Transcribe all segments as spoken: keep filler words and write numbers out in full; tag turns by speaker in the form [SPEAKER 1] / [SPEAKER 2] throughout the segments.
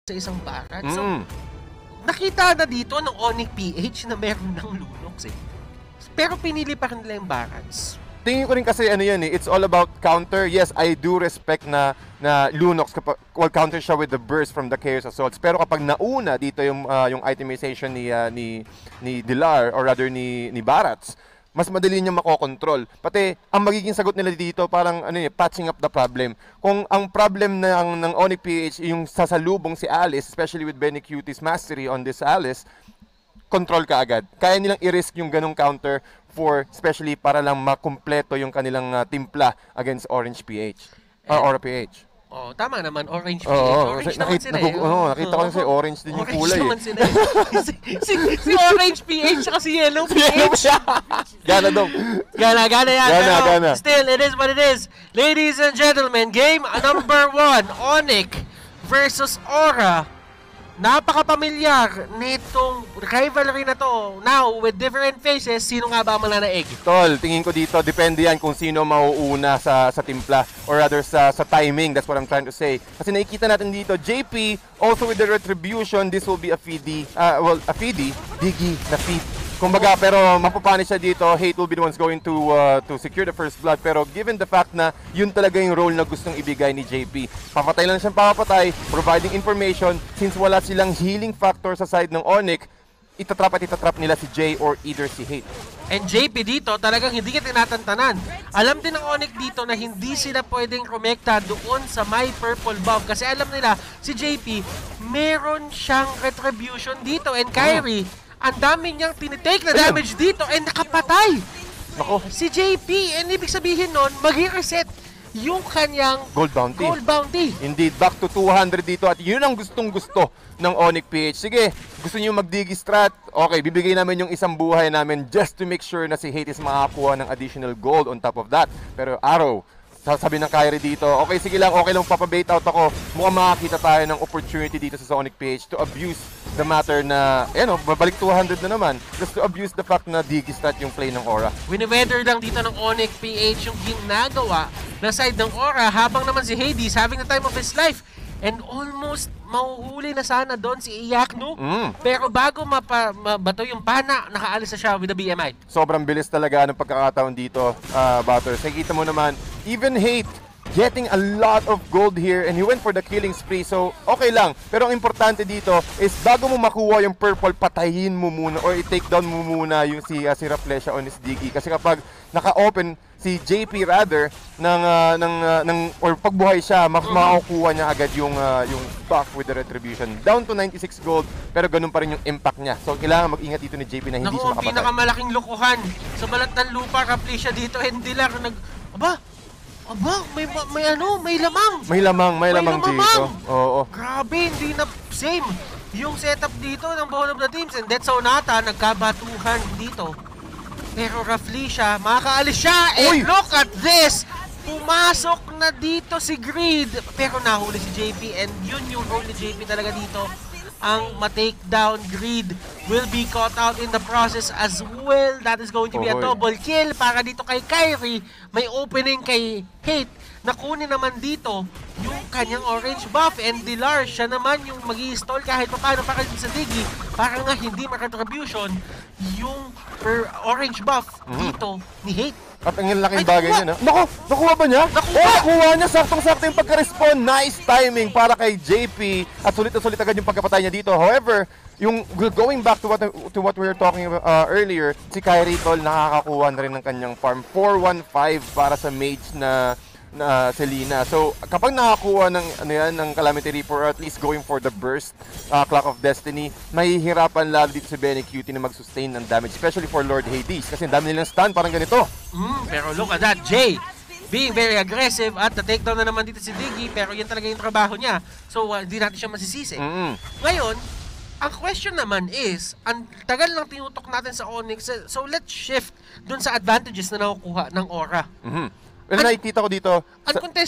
[SPEAKER 1] sa isang barat.
[SPEAKER 2] Mm.
[SPEAKER 1] So, nakita na dito ng ONIC P H na meron ng Lunox eh. Pero pinili pa rin nila yung barats.
[SPEAKER 2] Tingin ko rin kasi ano yan eh, it's all about counter. Yes, I do respect na na Lunox kapag well, counter siya with the burst from the Chaos Assaults. Pero kapag nauna dito yung uh, yung itemization ni uh, ni ni Dilar or rather ni ni Barats, mas madali niya makokontrol. Pati ang magiging sagot nila dito parang ano eh, patching up the problem. Kung ang problem ng ng ONIC P H yung sasalubong si Alice, especially with Benny Cutie's mastery on this Alice, control ka agad. Kaya nilang i-risk yung ganong counter for especially para lang makumpleto yung kanilang uh, timpla against Orange P H. Or Aura P H.
[SPEAKER 1] Oh, tama naman, Orange P H.
[SPEAKER 2] Oh,
[SPEAKER 1] orange
[SPEAKER 2] kasi
[SPEAKER 1] naman
[SPEAKER 2] nakita,
[SPEAKER 1] sila
[SPEAKER 2] nagu,
[SPEAKER 1] eh.
[SPEAKER 2] oh, nakita ko kasi orange din yung
[SPEAKER 1] orange
[SPEAKER 2] kulay
[SPEAKER 1] naman
[SPEAKER 2] eh.
[SPEAKER 1] sila eh. si, si, si Orange P H at si Yellow P H.
[SPEAKER 2] Gana daw.
[SPEAKER 1] Gana, gana yan.
[SPEAKER 2] Gana,
[SPEAKER 1] Pero
[SPEAKER 2] gana.
[SPEAKER 1] still, it is what it is. Ladies and gentlemen, game number one, ONIC versus Aura. Napaka-pamilyar nitong rivalry na to. Now, with different faces, sino nga ba ang mananaig?
[SPEAKER 2] Tol, tingin ko dito, depende yan kung sino mauuna sa sa timpla or rather sa sa timing. That's what I'm trying to say. Kasi nakikita natin dito, J P, also with the retribution, this will be a feedy, uh, well, a feedy, diggy na feed. Kumbaga, pero mapapanish siya dito, Hate will be the ones going to uh, to secure the first blood. Pero given the fact na yun talaga yung role na gustong ibigay ni J P, papatay lang siyang papatay, providing information, since wala silang healing factor sa side ng ONIC, itatrap at itatrap nila si Jay or either si Hate.
[SPEAKER 1] And J P dito, talagang hindi ka tinatantanan. Alam din ng ONIC dito na hindi sila pwedeng rumekta doon sa my purple buff. Kasi alam nila, si J P, meron siyang retribution dito. And Kyrie, oh, ang dami niyang tinitake na damage dito and nakapatay.
[SPEAKER 2] Ako.
[SPEAKER 1] Si J P, and ibig sabihin nun, mag-reset yung kanyang
[SPEAKER 2] gold bounty.
[SPEAKER 1] Gold bounty.
[SPEAKER 2] Indeed, back to two hundred dito at yun ang gustong gusto ng ONIC P H. Sige, gusto niyo mag-digi strat? Okay, bibigay namin yung isang buhay namin just to make sure na si Hate is makakuha ng additional gold on top of that. Pero Arrow, sabi ng Kyrie dito, okay, sige lang, okay lang, papabait out ako. Mukhang makakita tayo ng opportunity dito sa ONIC P H to abuse the matter na, yan o, babalik two hundred na naman. Just to abuse the fact na digi strat yung play ng Aura.
[SPEAKER 1] Wini-weather lang dito ng ONIC P H yung ginagawa na side ng Aura, habang naman si Hades having the time of his life. And almost mahuhuli na sana doon si Iyakno.
[SPEAKER 2] Mm.
[SPEAKER 1] Pero bago mapa, mabato yung pana, nakaalis na siya with the B M I.
[SPEAKER 2] Sobrang bilis talaga ng pagkakataon dito, uh, Butters. Nakikita mo naman, even Hate getting a lot of gold here and he went for the killing spree. So, okay lang. Pero ang importante dito is bago mo makuha yung purple, patayin mo muna or i-take down mo muna yung si, uh, si Rafflesia on his Diggy. Kasi kapag naka-open si J P rather ng uh, ng uh, ng or pagbuhay siya, mak makukuha niya agad yung uh, yung buff with the retribution. Down to ninety-six gold, pero ganun pa rin yung impact niya. So kailangan mag-ingat dito ni J P na hindi
[SPEAKER 1] Naku,
[SPEAKER 2] siya makapatay.
[SPEAKER 1] ang pinakamalaking lokohan sa balat ng lupa, Rafflesia dito, hindi lang nag aba, aba, may may ano, may lamang.
[SPEAKER 2] May lamang, may,
[SPEAKER 1] may
[SPEAKER 2] lamang,
[SPEAKER 1] lamang
[SPEAKER 2] dito. Oo.
[SPEAKER 1] Grabe, hindi na same yung setup dito ng both of the teams, and that's Sonata nagkabatuhan dito. Pero Rafflesia, makakaalis siya. And look at this! Pumasok na dito si Greed. Pero nahuli si J P, and yun yung role ni J P talaga dito. Ang ma-take down Greed will be caught out in the process as well. That is going to be a double kill para dito kay Kyrie. May opening kay Hate. Nakunin naman dito yung kanyang orange buff, and Dilar, siya naman yung mag-i-stall kahit pa paano para sa Diggy para nga hindi maka-retribution yung per orange buff dito ni Hate.
[SPEAKER 2] At ang laking bagay niya, na. Naku! Nakuha ba niya?
[SPEAKER 1] Nakuha!
[SPEAKER 2] Oh, nakuha niya! Saktong-sakto yung pagka-respawn. Nice timing para kay J P. At sulit na sulit agad yung pagkapatay niya dito. However, yung going back to what to what we were talking about uh, earlier, si Kyrie Tol nakakakuha na rin ng kanyang farm. four one five para sa mage na na Selena. So, kapag nakakuha ng ano yan, ng Calamity Reaper or at least going for the burst, uh, Clock of Destiny, mahihirapan lalo dito si Benny Cutie na mag-sustain ng damage, especially for Lord Hades. Kasi ang dami nilang stun, parang ganito.
[SPEAKER 1] Mm, pero look at that, Jay being very aggressive at na-takedown na naman dito si Diggy, pero yan talaga yung trabaho niya. So, hindi uh, natin siya masisisi.
[SPEAKER 2] Mm-hmm.
[SPEAKER 1] Ngayon, ang question naman is, ang tagal lang tinutok natin sa ONIC, so let's shift dun sa advantages na nakukuha ng Aura.
[SPEAKER 2] Mm-hmm. Well, Un nakikita ko dito,
[SPEAKER 1] uncontested.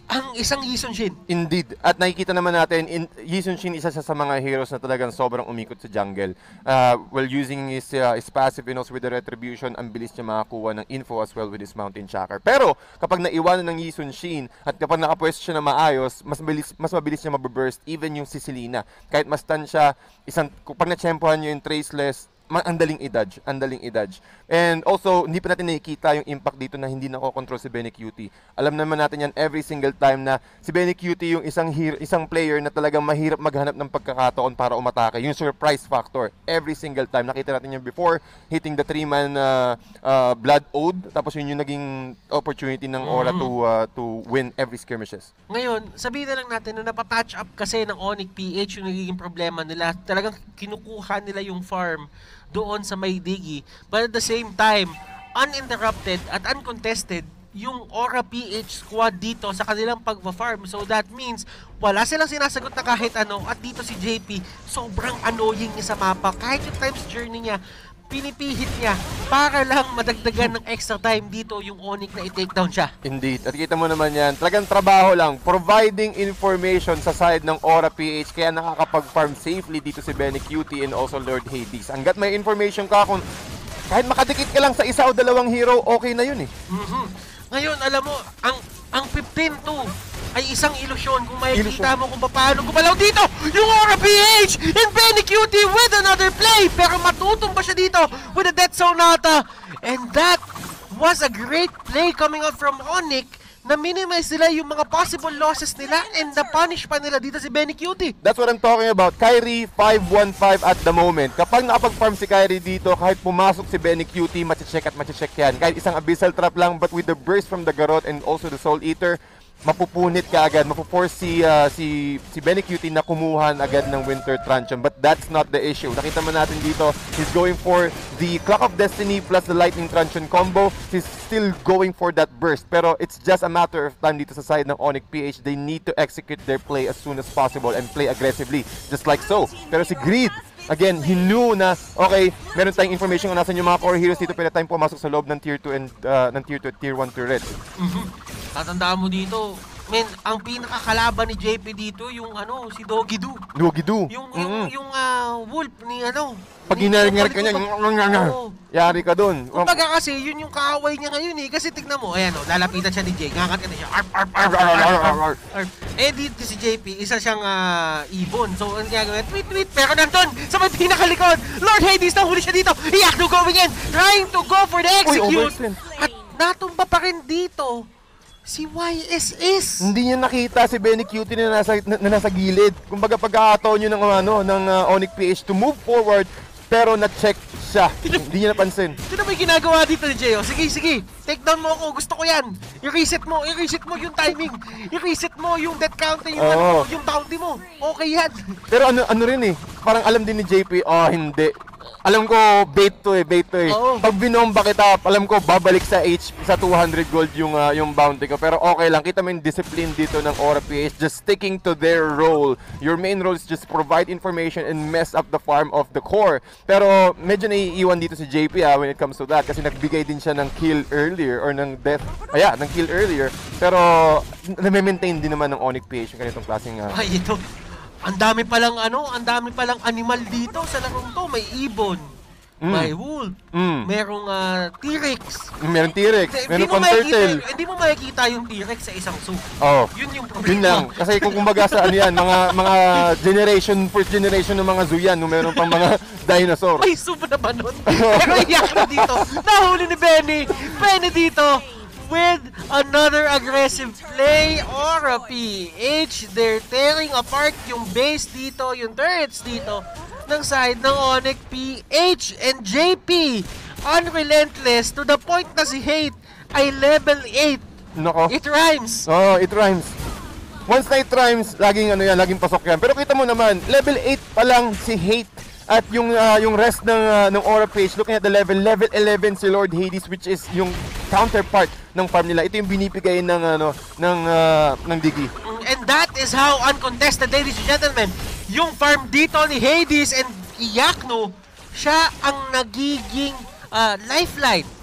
[SPEAKER 1] ang isang Yisonshin.
[SPEAKER 2] Indeed. At nakikita naman natin, in, Yisonshin isa siya sa mga heroes na talagang sobrang umikot sa jungle. Uh, while using his, uh, his passive and also with the retribution, ang bilis niya makakuha ng info as well with his mountain tracker. Pero kapag naiwanan ng Yisonshin at kapag nakapwesto siya na maayos, mas mabilis, mas mabilis niya mababurst even yung Sisilina. Kahit mas stun siya, isang, kapag na-champuhan niyo yung Traceless, andaling i-dodge, andaling i-dodge. And also, hindi pa natin nakikita yung impact dito na hindi nakokontrol si Benny-Q T. Alam naman natin yan every single time na si Benny-Q T yung isang isang player na talagang mahirap maghanap ng pagkakataon para umatake. Yung surprise factor, every single time. Nakita natin yung before, hitting the three-man uh, uh, Blood Ode, tapos yun yung naging opportunity ng Aura to uh, to win every skirmishes.
[SPEAKER 1] Ngayon, sabihin na lang natin na napapatch up kasi ng O N I C P H yung nagiging problema nila. Talagang kinukuha nila yung farm doon sa may digi. But at the same time, uninterrupted at uncontested yung Aura P H squad dito sa kanilang pagpa-farm. So that means, wala silang sinasagot na kahit ano. At dito si J P, sobrang annoying niya sa mapa. Kahit yung times journey niya, pinipihit niya para lang madagdagan ng extra time dito yung O N I C na i-take down siya.
[SPEAKER 2] Indeed. At kita mo naman yan, talagang trabaho lang, providing information sa side ng Aura P H, kaya nakakapag-farm safely dito si Benny-Q T and also Lord Hades. Hanggat may information ka, kung kahit makadikit ka lang sa isa o dalawang hero, okay na yun eh.
[SPEAKER 1] Mm-hmm. Ngayon, alam mo, ang ang fifteen two ay isang ilusyon kung makikita mo kung paano gumalaw dito yung Aura P H and Benny-Q T with another play, pero matutumba siya dito with a Death Sonata, and that was a great play coming out from O N I C na minimize nila yung mga possible losses nila and na-punish pa nila dito si Benny-Q T.
[SPEAKER 2] That's what I'm talking about. Kyrie five one five at the moment. Kapag nakapag-farm si Kyrie dito, kahit pumasok si Benny-Q T, machi-check at machi-check yan. Kahit isang Abyssal Trap lang, but with the burst from the Garrote and also the Soul Eater, mapupunit ka agad, mapuforce si, uh, si, si Benny-Q T na kumuhan agad ng Winter Truncheon. But that's not the issue. Nakita mo natin dito, he's going for the Clock of Destiny plus the Lightning Truncheon combo. He's still going for that burst. Pero it's just a matter of time dito sa side ng O N I C P H. They need to execute their play as soon as possible and play aggressively, just like so. Pero si Greed, again, he knew na, okay, meron tayong information kung nasan yung mga core heroes dito, pwede tayong pumasok sa loob ng tier two and uh, ng tier two at tier one turret.
[SPEAKER 1] Mm-hmm. Tatandaan mo dito, men, ang pinakakalaban ni J P dito, yung ano, si Doggy Doo.
[SPEAKER 2] Doggy Doo.
[SPEAKER 1] Yung, yung, mm-hmm. yung uh, wolf ni ano.
[SPEAKER 2] Pag hinaringar ka niya, yari ka dun.
[SPEAKER 1] Kumbaga kasi, yun yung kaaway niya ngayon eh. Kasi tignan mo, ayan o, lalapitan siya ni Jay. Ngakat ka na siya. Arp, arp, arp, arp, arp, arp, arp. Eh, dito si J P, isa siyang uh, ibon. So, ang gagawin, tweet, tweet. Pero nandun, sa may pinakalikod, Lord Hades, nahuli siya dito. Iyakno going in, trying to go for the execute.
[SPEAKER 2] Uy,
[SPEAKER 1] at natumba pa rin dito si Y S S.
[SPEAKER 2] Hindi niya nakita si Benny-Q T na nasa, na, na nasa gilid. Kumbaga pagkakataon yun ng, ano, ng uh, O N I C P H to move forward, pero na-check siya. Hindi niya napansin.
[SPEAKER 1] Sino may ginagawa dito ni Jay? Sige, sige. Take down mo ako. Gusto ko yan. I-reset mo. I-reset mo yung timing. I-reset mo yung death counter, yung,
[SPEAKER 2] oh.
[SPEAKER 1] ano, yung bounty mo. Okay yan.
[SPEAKER 2] Pero ano, ano rin eh. Parang alam din ni J P, oh hindi. Alam ko, bait to eh, bait to eh.
[SPEAKER 1] Oo.
[SPEAKER 2] Pag binomba kita, alam ko, babalik sa H P, sa two hundred gold yung, uh, yung bounty ko. Pero okay lang, kita mo yung discipline dito ng Aura P H, just sticking to their role. Your main role is just provide information and mess up the farm of the core. Pero medyo naiiwan dito si J P ah, when it comes to that, kasi nagbigay din siya ng kill earlier, or ng death, ayan, ng kill earlier. Pero, na-maintain din naman ng O N I C P H yung ganitong klaseng... Uh,
[SPEAKER 1] Ay, ito. Ang dami palang ano, ang dami palang animal dito sa larong to. May ibon, mm. may wolf, mm. merong uh, T-Rex.
[SPEAKER 2] Meron T-Rex, meron pang turtle.
[SPEAKER 1] Hindi mo makikita yung T-Rex sa isang zoo.
[SPEAKER 2] Oh.
[SPEAKER 1] Yun yung problema.
[SPEAKER 2] Yun lang. Kasi kung kumbaga sa ano yan, mga mga generation, first generation ng mga zoo yan, nung meron pang mga dinosaur.
[SPEAKER 1] May zoo na ba nun? Pero iyak na dito. Nahuli ni Benny. Benny dito. With another aggressive play, Aura P H, they're tearing apart yung base dito, yung turrets dito, ng side ng O N I C P H, and J P, unrelentless to the point na si Hate ay level eight.
[SPEAKER 2] Nako.
[SPEAKER 1] It rhymes.
[SPEAKER 2] Oo, oh, it rhymes. Once na it rhymes, laging ano yan, laging pasok yan. Pero kita mo naman, level eight pa lang si Hate. At yung uh, yung rest ng uh, ng Aura Page, looking at the level, level eleven si Lord Hades, which is yung counterpart ng farm nila. Ito yung binibigay ng ano ng uh, ng Digi.
[SPEAKER 1] And that is how uncontested, ladies and gentlemen, yung farm dito ni Hades and Iyakno, siya ang nagiging uh, lifeline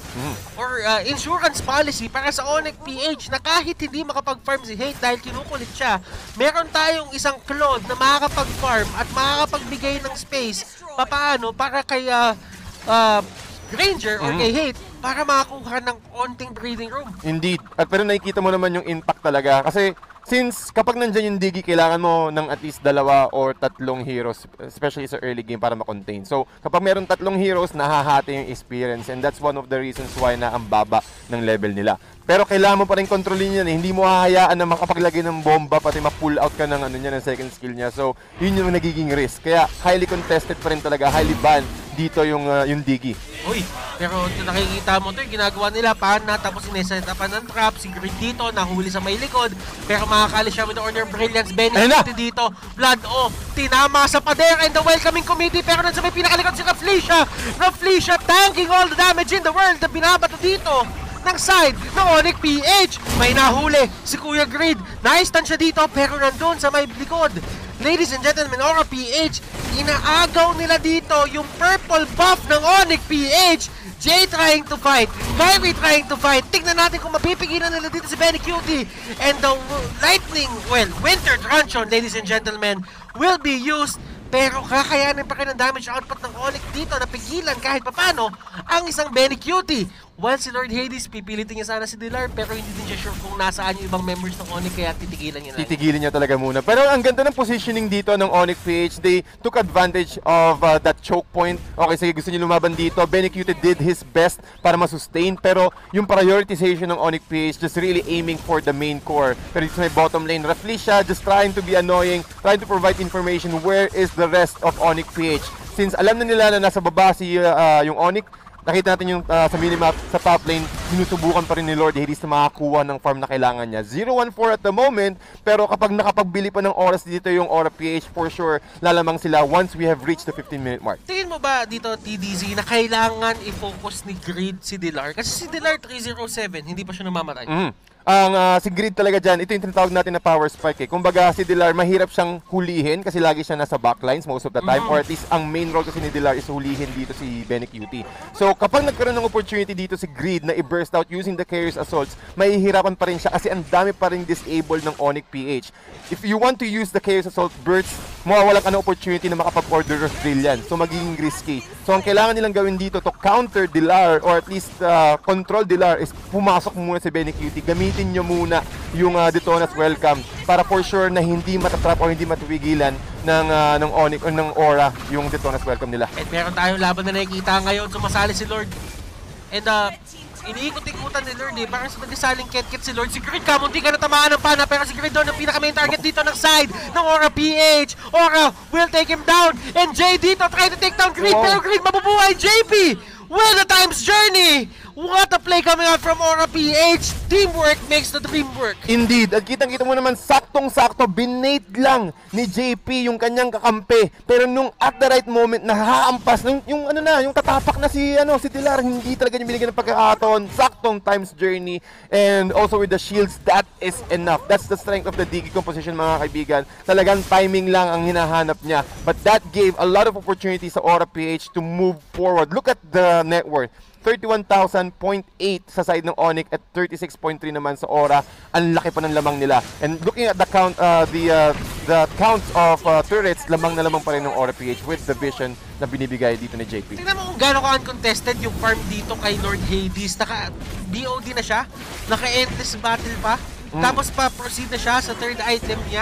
[SPEAKER 2] mm.
[SPEAKER 1] or uh, insurance policy para sa O N I C P H na kahit hindi makapag-farm si Hate dahil kinukulit siya, meron tayong isang clone na makakapag-farm at makakapagbigay ng space papaano para kay uh, uh, Ranger or mm. kay Hate para makakuha ng onting breathing room.
[SPEAKER 2] Indeed. At pero nakikita mo naman yung impact talaga kasi since kapag nandyan yung Digi, kailangan mo ng at least dalawa or tatlong heroes, especially sa early game para ma-contain. So, kapag meron tatlong heroes, nahahati yung experience and that's one of the reasons why na ang baba ng level nila. Pero kailangan mo pa rin kontrolin yan eh. Hindi mo hahayaan na makapaglagay ng bomba pati ma-pull out ka ng ano niya, ng second skill niya. So, yun yung nagiging risk. Kaya highly contested pa rin talaga, highly banned dito yung uh, yung Digi.
[SPEAKER 1] Uy, pero nakikita mo to yung ginagawa nila, pana, tapos sineset upan ng trap, si Grid dito, nahuli sa may likod, pero makakali siya with the Order of Brilliance, Benefit dito, Blood O, tinama sa pader and the welcoming committee, pero nasa may pinakalikod si Raflesia, Raflesia tanking all the damage in the world na binabato dito ng side ng O N I C P H. May nahuli si Kuya Grid, na-stun siya dito pero nandun sa may likod. Ladies and gentlemen, Aura P H, inaagaw nila dito yung purple buff ng O N I C P H. Jay trying to fight, Kyrie trying to fight. Tignan natin kung mapipigilan nila dito si Benny Cutie. And the lightning, well, winter truncheon, ladies and gentlemen, will be used. Pero kakayanin pa rin ang damage output ng O N I C dito na pigilan kahit papano ang isang Benny Cutie. While si Lord Hades, pipilitin niya sana si Dilar pero hindi din siya sure kung nasaan yung ibang members ng O N I C kaya titigilan niya na.
[SPEAKER 2] Titigilan niya talaga muna. Pero ang ganda ng positioning dito ng O N I C P H. They took advantage of uh, that choke point. Okay, sige, gusto niyo lumaban dito. Benny Cutie did his best para masustain pero yung prioritization ng O N I C P H just really aiming for the main core. Pero dito sa may bottom lane, Raflesia just trying to be annoying, trying to provide information where is the rest of O N I C P H. Since alam na nila na nasa baba si uh, yung O N I C, nakita natin yung uh, sa minimap, sa top lane, sinusubukan pa rin ni Lord Hades na makakuha ng farm na kailangan niya. zero one four at the moment, pero kapag nakapagbili pa ng oras dito yung Aura P H, for sure, lalamang sila once we have reached the fifteen minute mark.
[SPEAKER 1] Tingin mo ba dito, T D Z, na kailangan i-focus ni Grid si Dilar? Kasi si Dilar three oh seven, hindi pa siya namamatay.
[SPEAKER 2] Mm. Ang uh, si Grid talaga dyan, ito yung tinatawag natin na power spike eh. Kumbaga si Dilar, mahirap siyang hulihin kasi lagi siya nasa backlines most of the time. Mm-hmm. Or at least ang main role kasi ni Dilar is hulihin dito si Benny Cutie. So kapag nagkaroon ng opportunity dito si Grid na i-burst out using the carrier's assaults, mahihirapan pa rin siya kasi ang dami pa rin disabled ng O N I C P H. If you want to use the carrier's assault bursts, mawawalan ka ng opportunity na makapag-order of brilliant. So magiging risky. So ang kailangan nilang gawin dito to counter Dilar or at least uh, control Dilar is pumasok muna si Benny Cutie. Gamitin nyo muna yung uh, Detona's Welcome para for sure na hindi matatrap o hindi matuwigilan ng, uh, ng, O N I C, o ng Aura yung Detona's Welcome nila.
[SPEAKER 1] At meron tayong laban na nakikita ngayon, sumasali si Lord. And uh, iniikot-ikutan ni Lord eh, parang sa nagsasaling ket-ket si Lord. Si Grid, kamunti ka na tamaan ng pana, pero si Grid doon ang pinaka-main target dito ng side ng Aura P H. Aura will take him down, and Jay dito try to take down Grid, wow. Pero Grid mabubuhay. J P with the time's journey! What a play coming out from Aura P H! Teamwork makes the dream work.
[SPEAKER 2] Indeed, at kitang-kita mo naman saktong-sakto, binate lang ni J P yung kanyang kakampi. Pero nung at the right moment, nahaampas, yung, yung ano na, yung tatapak na si, ano, si Dilar, hindi talaga niya binigyan ng pagkakataon. Saktong time's journey, and also with the shields, that is enough. That's the strength of the Digi composition, mga kaibigan. Talagang timing lang ang hinahanap niya. But that gave a lot of opportunities sa Aura P H to move forward. Look at the net worth. thirty-one thousand point eight sa side ng O N I C at thirty-six point three naman sa Aura. Ang laki pa ng lamang nila. And looking at the count, uh, the uh, the counts of uh, turrets, lamang na lamang pa rin ng Aura P H with the vision na binibigay dito ni J P.
[SPEAKER 1] Tingnan mo kung gano'n ka-uncontested yung farm dito kay Lord Hades. Naka-B O D na siya, naka-endless battle pa, mm. tapos pa-proceed na siya sa third item niya.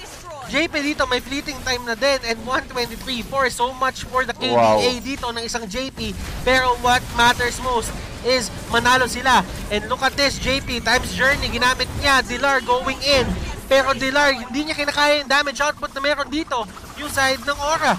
[SPEAKER 1] J P dito may fleeting time na din and one twenty-three four, so much for the K D A wow. dito ng isang J P. Pero what matters most is manalo sila. And look at this, J P, time's journey, ginamit niya, Dilar going in. Pero Dilar, hindi niya kinakaya yung damage output na meron dito, yung side ng Aura.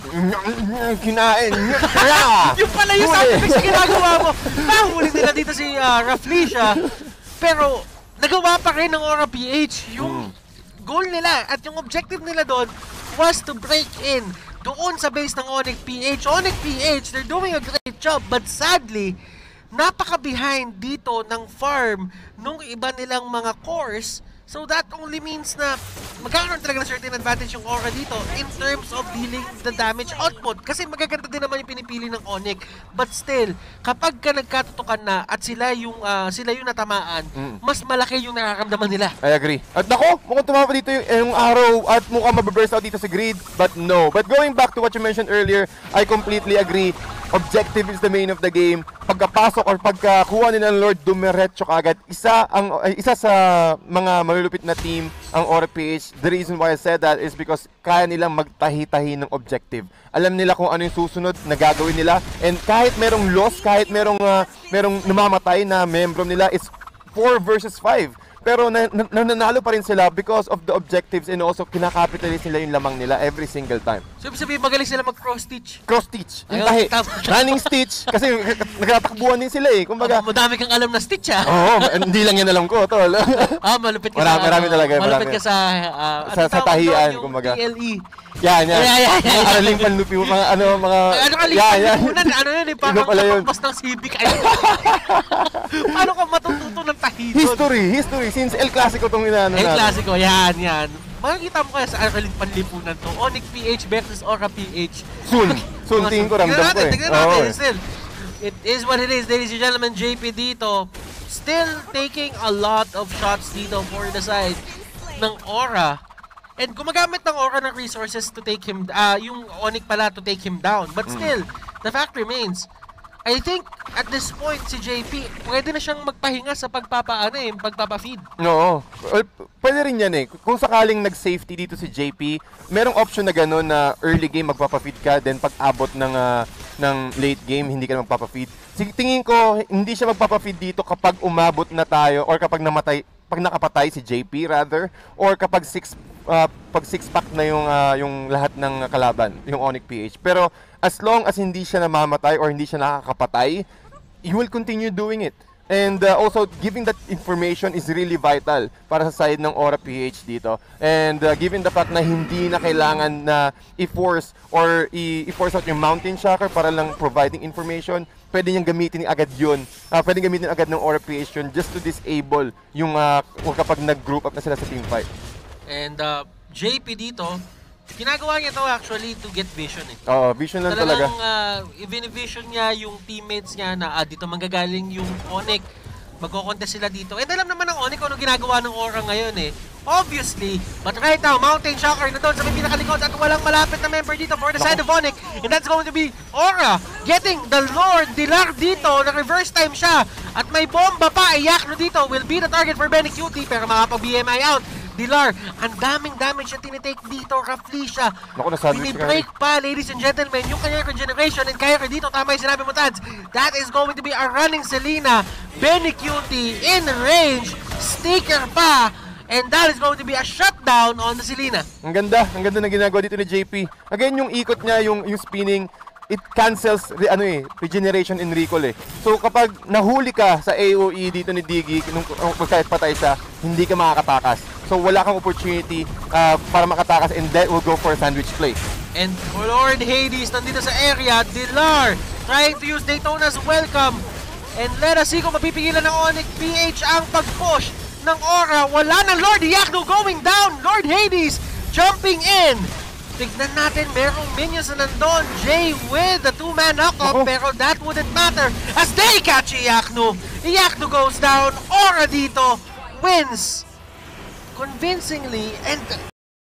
[SPEAKER 2] Kinain niya.
[SPEAKER 1] Yung pala yung sound effects na ginagawa mo. Nahuli nila dito si uh, Raflesia. Pero nagawa pa rin ng Aura P H yung mm. goal nila at yung objective nila doon was to break in doon sa base ng O N I C P H. O N I C P H, they're doing a great job, but sadly, napaka-behind dito ng farm nung iba nilang mga cores So that only means na magkakaroon talaga ng certain advantage yung Aura dito in terms of dealing the damage output. Kasi magaganda din naman yung pinipili ng O N I C. But still, kapag ka nagkatutukan na at sila yung uh, sila yung natamaan, mm. mas malaki yung nakakamdaman nila.
[SPEAKER 2] I agree. At nako, mukhang tumama dito yung, yung araw at mukhang mababurst out dito sa grid. But no. But going back to what you mentioned earlier, I completely agree. Objective is the main of the game. Pagkapasok or pagkakuha nila ng Lord, dumiretso kaagad. Isa ang uh, isa sa mga malulupit na team ang Aura P H. The reason why I said that is because kaya nilang magtahi-tahi ng objective. Alam nila kung ano yung susunod na gagawin nila. And kahit merong loss, kahit merong uh, merong namamatay na membro nila, it's four versus five. Pero na, na, nananalo pa rin sila because of the objectives and also kinakapitalize nila yung lamang nila every single time.
[SPEAKER 1] So, ibig sabihin, magaling sila mag-cross-stitch?
[SPEAKER 2] Cross-stitch. Yung tahi. Running stitch. Kasi nagtatakbuhan din sila eh. Kumbaga,
[SPEAKER 1] oh, madami kang alam na stitch ah.
[SPEAKER 2] Oo, oh, hindi lang yan alam ko, tol.
[SPEAKER 1] Ah, malupit ka
[SPEAKER 2] marami,
[SPEAKER 1] sa...
[SPEAKER 2] Marami talaga.
[SPEAKER 1] Malupit
[SPEAKER 2] marami.
[SPEAKER 1] ka sa... Uh,
[SPEAKER 2] sa, sa tahian, kumbaga.
[SPEAKER 1] P L E.
[SPEAKER 2] Yan, yan.
[SPEAKER 1] Yeah, yeah, yeah.
[SPEAKER 2] Mga araling panlupi mo, mga ano, mga...
[SPEAKER 1] Ano ka,
[SPEAKER 2] yan, yan.
[SPEAKER 1] Ano yun eh, parang kapagpas ng civic. Paano ka matututo ng tahi doon?
[SPEAKER 2] History, history. Since El Clasico itong inaano
[SPEAKER 1] El Clasico, yan, yan. Makikita mo kaya sa araling panlipunan to. O N I C P H versus Aura P H.
[SPEAKER 2] Soon. Soon, tingin ko, ramdam ko eh.
[SPEAKER 1] Tignan natin, tignan natin. Still, it is what it is, ladies and gentlemen. J P dito, still taking a lot of shots dito for the side ng Aura. And gumagamit ng Aura ng resources to take him, uh, yung O N I C pala to take him down. But still, mm. the fact remains, I think at this point si J P, pwede na siyang magpahinga sa pagpapaano eh, pagpapa-feed.
[SPEAKER 2] No, well, pwede rin yan eh. Kung sakaling nag-safety dito si J P, merong option na gano'n na early game magpapa-feed ka, then pag abot ng, uh, ng late game, hindi ka na magpapa-feed. Tingin ko, hindi siya magpapa-feed dito kapag umabot na tayo or kapag namatay, pag nakapatay si J P rather, or kapag six Uh, pag six pack na yung uh, yung lahat ng kalaban, yung O N I C P H. Pero as long as hindi siya namamatay or hindi siya nakakapatay, you will continue doing it. And uh, also giving that information is really vital para sa side ng Aura P H dito. And uh, given the fact na hindi na kailangan na i-force or i-force out yung Mountain Shocker para lang providing information, pwede niyang gamitin agad yun. Uh, pwede gamitin agad ng Aura P H yun just to disable yung uh, kapag nag-group up na sila sa team fight.
[SPEAKER 1] And uh, J P dito, ginagawa niya to actually to get vision eh.
[SPEAKER 2] Oo, vision lang talaga.
[SPEAKER 1] Talagang uh, i-vision niya yung teammates niya na ah, dito manggagaling yung O N I C. Magko-contest sila dito. And alam naman ng O N I C kung ano ginagawa ng Aura ngayon eh. Obviously, but right now, Mountain Shocker na doon sa may pinakalikod at walang malapit na member dito for the side of O N I C. And that's going to be Aura getting the Lord Dilar dito. Na-reverse time siya. At may bomba pa. Iyakno dito will be the target for Benny Cutie pero makapag-B M I out. Dilar, ang daming damage na tinitake dito, roughly siya. Binibreak pa, ladies and gentlemen, yung kanyang regeneration and kaya dito, tama yung sinabi mo, Tads. That is going to be a running Selena. Benny Cutie in range, sticker pa, and that is going to be a shutdown on the Selena.
[SPEAKER 2] Ang ganda, ang ganda na ginagawa dito ni J P. Again, yung ikot niya, yung, yung spinning, it cancels the, ano eh, regeneration and recall eh. So kapag nahuli ka sa A O E dito ni Diggy, nung kahit patay siya, hindi ka makakatakas. So wala kang opportunity uh, para makatakas and that will go for a sandwich play.
[SPEAKER 1] And Lord Hades nandito sa area, Dilar trying to use Daytona's welcome. And let us see kung mapipigilan ng O N I C P H ang pag-push ng Aura. Wala na Lord Yakno going down. Lord Hades jumping in. Tignan natin, merong minions na nandun. Jay with the two-man knock-off, pero that wouldn't matter as they catch Iyakno. Iyakno goes down. Aura dito wins convincingly and